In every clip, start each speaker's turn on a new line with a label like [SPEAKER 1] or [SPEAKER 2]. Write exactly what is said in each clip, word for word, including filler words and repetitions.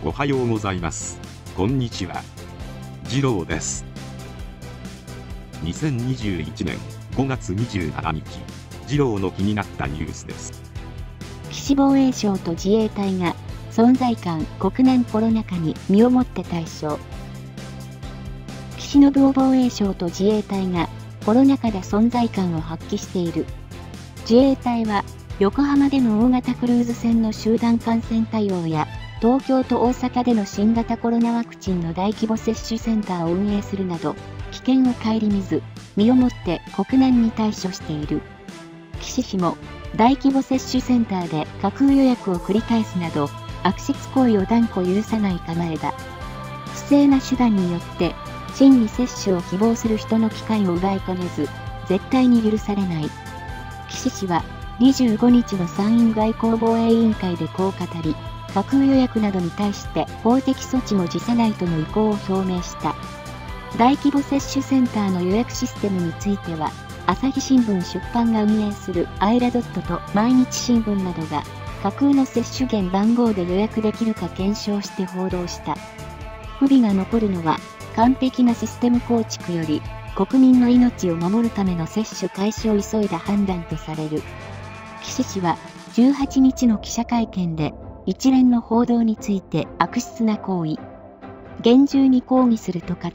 [SPEAKER 1] おはようございます。こんにちは。次郎です。にせんにじゅういちねんごがつにじゅうしちにち、次郎の気になったニュースです。
[SPEAKER 2] 岸防衛省と自衛隊が存在感国難コロナ禍に身をもって対処。岸信夫防衛省と自衛隊がコロナ禍で存在感を発揮している。自衛隊は横浜での大型クルーズ船の集団感染対応や東京と大阪での新型コロナワクチンの大規模接種センターを運営するなど、危険を顧みず、身をもって国難に対処している。岸氏も、大規模接種センターで架空予約を繰り返すなど、悪質行為を断固許さない構えだ。不正な手段によって、真に接種を希望する人の機会を奪い取れず、絶対に許されない。岸氏は、にじゅうごにちの参院外交防衛委員会でこう語り、架空予約などに対して法的措置も辞さないとの意向を表明した。大規模接種センターの予約システムについては、朝日新聞出版が運営するアイラドットと毎日新聞などが、架空の接種券番号で予約できるか検証して報道した。不備が残るのは、完璧なシステム構築より、国民の命を守るための接種開始を急いだ判断とされる。岸氏は、じゅうはちにちの記者会見で、一連の報道について悪質な行為、厳重に抗議すると語った。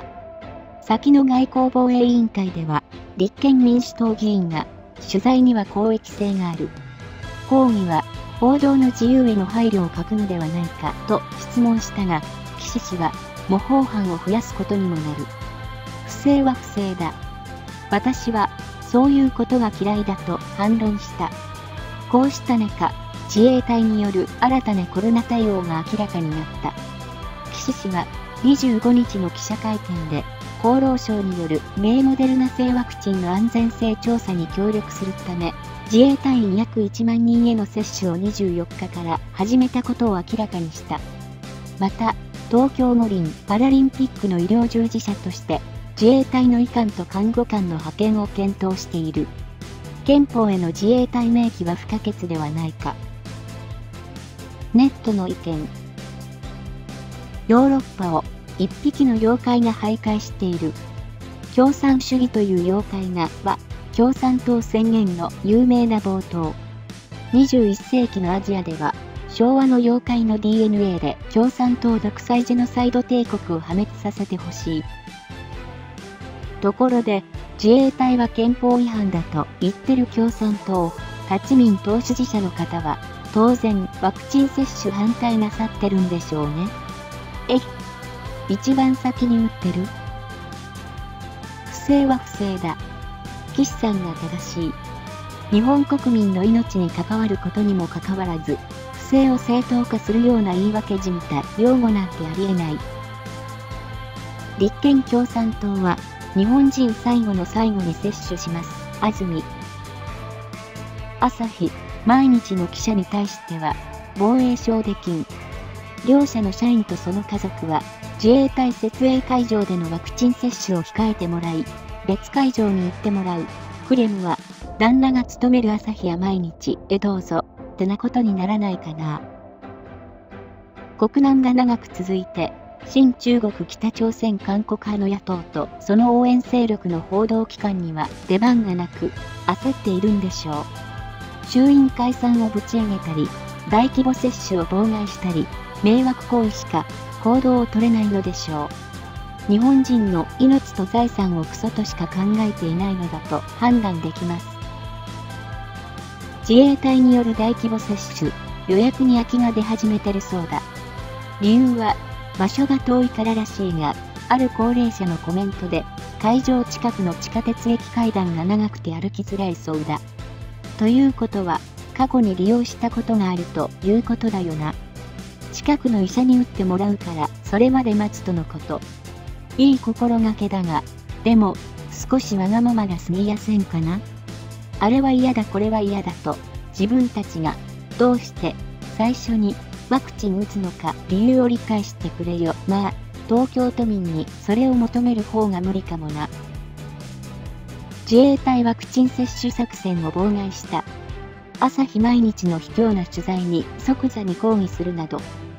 [SPEAKER 2] 先の外交防衛委員会では、立憲民主党議員が、取材には公益性がある。抗議は、報道の自由への配慮を欠くのではないかと質問したが、岸氏は、模倣犯を増やすことにもなる。不正は不正だ。私は、そういうことが嫌いだと反論した。こうした中、自衛隊による新たなコロナ対応が明らかになった。岸氏はにじゅうごにちの記者会見で、厚労省による名モデルナ製ワクチンの安全性調査に協力するため、自衛隊員約いちまんにんへの接種をにじゅうよっかから始めたことを明らかにした。また、東京五輪パラリンピックの医療従事者として、自衛隊の医官と看護官の派遣を検討している。憲法への自衛隊明記は不可欠ではないか。ネットの意見。ヨーロッパを一匹の妖怪が徘徊している。共産主義という妖怪がは共産党宣言の有名な冒頭。にじゅういっせいきのアジアでは昭和の妖怪の ディーエヌエー で共産党独裁ジェノサイド帝国を破滅させてほしい。ところで自衛隊は憲法違反だと言ってる共産党、立民党支持者の方は当然ワクチン接種反対なさってるんでしょうね。え、一番先に打ってる？不正は不正だ。岸さんが正しい。日本国民の命に関わることにもかかわらず、不正を正当化するような言い訳じみた擁護なんてありえない。立憲共産党は日本人最後の最後に接種します。安住。朝日。毎日の記者に対しては、防衛省で金。両社の社員とその家族は、自衛隊設営会場でのワクチン接種を控えてもらい、別会場に行ってもらう。クレムは、旦那が勤める朝日や毎日へどうぞ、ってなことにならないかな。国難が長く続いて、親中国北朝鮮韓国派の野党とその応援勢力の報道機関には出番がなく、焦っているんでしょう。衆院解散をぶち上げたり、大規模接種を妨害したり、迷惑行為しか行動を取れないのでしょう。日本人の命と財産をクソとしか考えていないのだと判断できます。自衛隊による大規模接種、予約に空きが出始めてるそうだ。理由は、場所が遠いかららしいが、ある高齢者のコメントで、会場近くの地下鉄駅階段が長くて歩きづらいそうだ。ということは、過去に利用したことがあるということだよな。近くの医者に打ってもらうから、それまで待つとのこと。いい心がけだが、でも、少しわがままが過ぎやせんかな。あれは嫌だこれは嫌だと、自分たちが、どうして、最初に、ワクチン打つのか理由を理解してくれよ。まあ、東京都民にそれを求める方が無理かもな。自衛隊ワクチン接種作戦を妨害した。朝日毎日の卑怯な取材に即座に抗議するなど、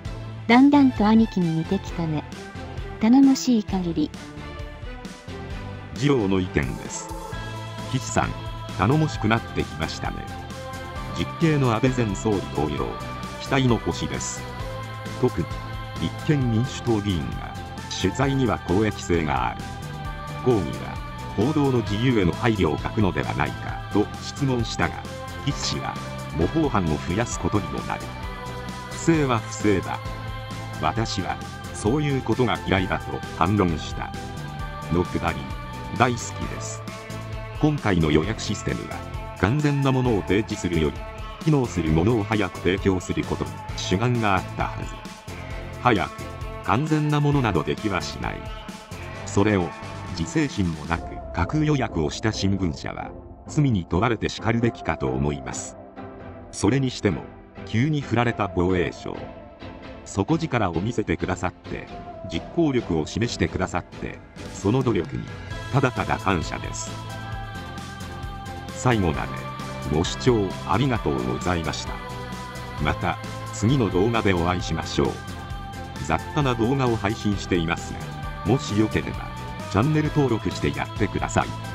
[SPEAKER 2] だんだんと兄貴に似てきたね。頼もしい限り。
[SPEAKER 1] 次郎の意見です。岸さん、頼もしくなってきましたね。実刑の安倍前総理同様、期待の星です。特に立憲民主党議員が取材には公益性がある。抗議は報道の自由への配慮を欠くのではないかと質問したが、岸氏は模倣犯を増やすことにもなる。不正は不正だ。私はそういうことが嫌いだと反論した。のくだり、大好きです。今回の予約システムは完全なものを提示するより機能するものを早く提供することに主眼があったはず。早く完全なものなどできはしない。それを自制心もなく架空予約をした新聞社は罪に問われてしかるべきかと思います。それにしても急に振られた防衛省、底力を見せてくださって実行力を示してくださって、その努力にただただ感謝です。最後までご視聴ありがとうございました。また次の動画でお会いしましょう。雑多な動画を配信していますが、もしよければチャンネル登録してやってください。